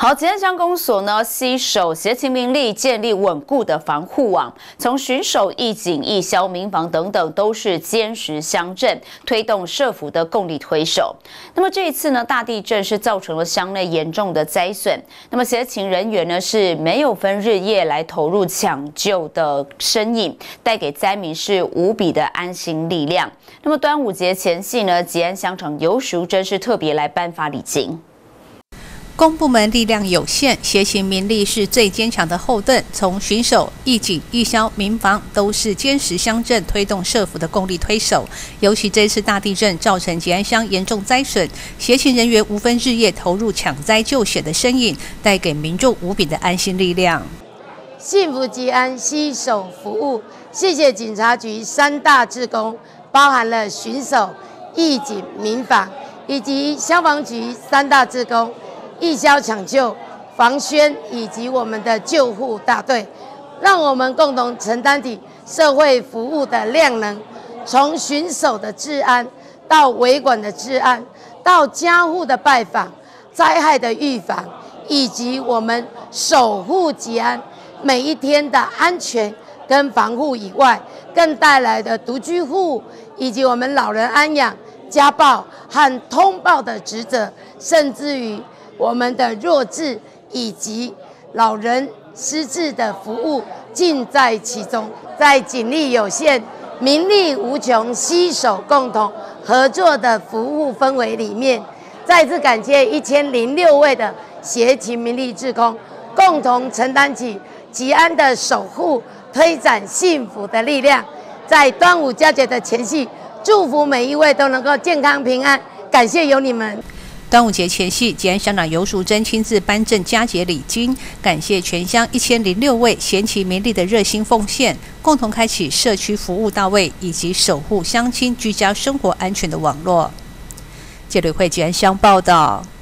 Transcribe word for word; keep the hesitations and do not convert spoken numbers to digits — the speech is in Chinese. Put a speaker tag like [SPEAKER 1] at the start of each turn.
[SPEAKER 1] 好，吉安乡公所呢，携手协勤民力，建立稳固的防护网，从巡守、义警、义消、民防等等，都是坚实乡镇推动社福的共力推手。那么这一次呢，大地震是造成了乡内严重的灾损，那么协勤人员呢是没有分日夜来投入抢救的身影，带给灾民是无比的安心力量。那么端午节前夕呢，吉安乡长游淑珍是特别来颁发礼金。
[SPEAKER 2] 公部门力量有限，协勤民力是最坚强的后盾。从巡守、义警、义消、民防都是坚实乡镇推动社福的共力推手。尤其这次大地震造成吉安乡严重灾损，协勤人员无分日夜投入抢灾救险的身影，带给民众无比的安心力量。
[SPEAKER 3] 幸福吉安，携手服务。谢谢警察局三大志工，包含了巡守、义警、民防以及消防局三大志工。 义消抢救、防宣以及我们的救护大队，让我们共同承担起社会服务的量能。从巡守的治安，到维管的治安，到家户的拜访、灾害的预防，以及我们守护吉安每一天的安全跟防护以外，更带来的独居户以及我们老人安养、家暴和通报的职责，甚至于 我们的弱智以及老人失智的服务尽在其中，在警力有限、民力无穷、携手共同合作的服务氛围里面，再次感谢一千零六位的协勤民力志工，共同承担起吉安的守护，推展幸福的力量。在端午佳节的前夕，祝福每一位都能够健康平安，感谢有你们。
[SPEAKER 2] 端午节前夕，吉安乡长游淑珍亲自颁赠佳节礼金，感谢全乡一千零六位协勤民力的热心奉献，共同开启社区服务到位以及守护乡亲居家生活安全的网络。记者会吉安乡报道。